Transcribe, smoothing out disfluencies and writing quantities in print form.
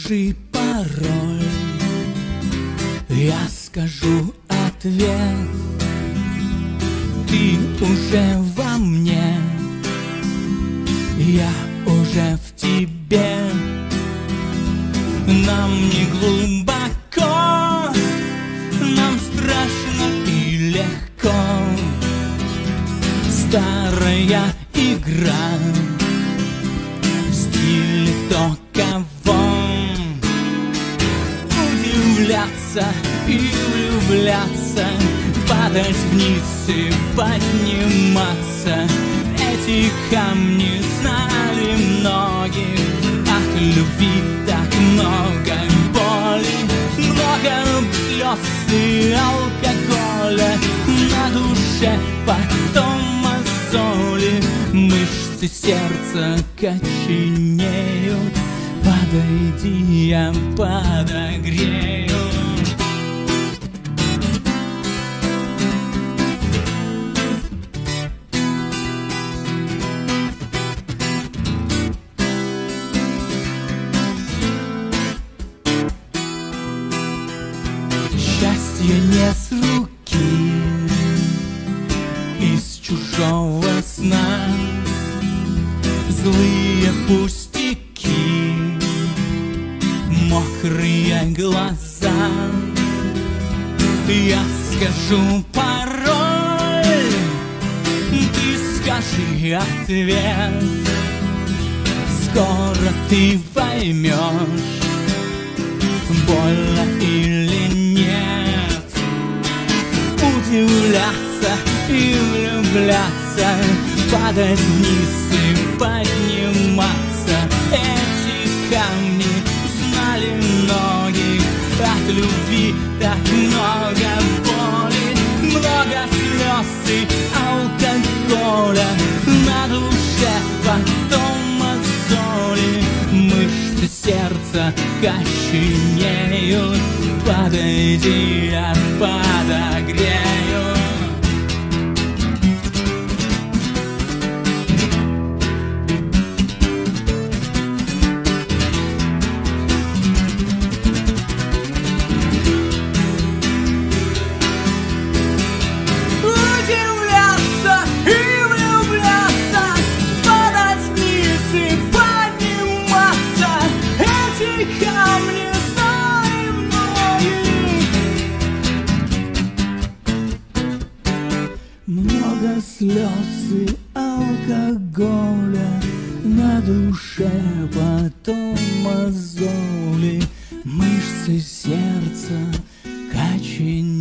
Скажи пароль, я скажу ответ. Ты уже во мне, я уже в тебе. Нам не глубоко, нам страшно и легко. Старая игра в стиле кто кого. Удивляться и влюбляться, падать вниз и подниматься. Эти камни знали многих. От любви так много боли, много слез и алкоголя. На душе потом мозоли, мышцы сердца коченеют. Подойди, я подогрею. Счастье не с руки, из чужого сна. Злые пустяки, мокрые глаза. Я скажу пароль, ты скажи ответ. Скоро ты поймешь, больно или нет. Удивляться и влюбляться, падать вниз и подниматься. Эти камни знали многих. От любви так много боли, много слез и алкоголя. На душе потом мозоли, мышцы сердца коченеют. Подойди, я подогрею. Слез и алкоголя, на душе потом мозоли, мышцы сердца коченеют.